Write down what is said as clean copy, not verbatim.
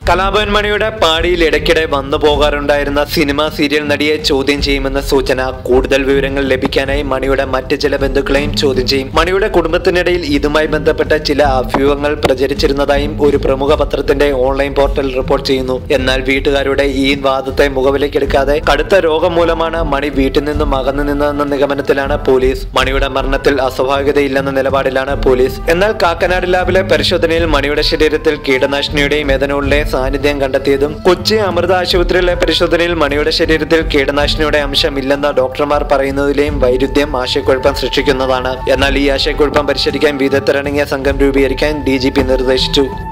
കലാഭവൻ മണിയുടെ പാടിയിൽ ഇടയ്ക്കിടെ വന്നു പോകാറുണ്ടായിരുന്ന സിനിമ സീരിയൽ നടിയെ ചോദ്യം ചെയ്യുമെന്ന സൂചന. കൂടുതൽ വിവരങ്ങൾ ലഭിക്കാനായി മണിയുടെ മറ്റ് ചില ബന്ധുക്കളെയും ചോദ്യം ചെയ്യും. മണിയുടെ കുടുംബത്തിനിടയിൽ ഇതുമായി ബന്ധപ്പെട്ട ചില അഭ്യൂഹങ്ങൾ പ്രചരിച്ചിരുന്നതായും ഒരു പ്രമുഖ പത്രത്തിന്റെ ഓൺലൈൻ പോർട്ടൽ റിപ്പോർട്ട് ചെയ്യുന്നു. എന്നാൽ വീട്ടുകാരുടെ ഈ വാദത്തെ മുഖവിലേക്കെടുക്കാതെ കടുത്ത രോഗം മൂലമാണ് മണി വീട്ടിൽ നിന്നും അകന്നു നിന്നതെന്ന നിഗമനത്തിലാണ് പോലീസ്. മണിയുടെ മരണത്തിൽ അസ്വാഭാവികതയില്ലെന്ന നിലപാടിലാണ് പോലീസ്. എന്നാൽ കാക്കനാട് ലാബിലെ പരിശോധനയിൽ മണിയുടെ ശരീരത്തിൽ കീടനാശിനിയുടെയും മെഥനോളിന്റെയും സാന്നിധ്യം കണ്ടെത്തിയതും കൊച്ചി അമൃത ആശുപത്രിയിലെ പരിശോധനയിൽ മണിയുടെ ശരീരത്തിൽ കീടനാശിനിയുടെ അംശമില്ലെന്ന ഡോക്ടർമാർ പറയുന്നതിലെയും വൈരുദ്ധ്യം ആശയക്കുഴപ്പം സൃഷ്ടിക്കുന്നതാണ്. എന്നാൽ ഈ ആശയക്കുഴപ്പം പരിശോധിക്കാൻ വിദഗ്ധരടങ്ങിയ സംഘം രൂപീകരിക്കാൻ DGP നിർദ്ദേശിച്ചു.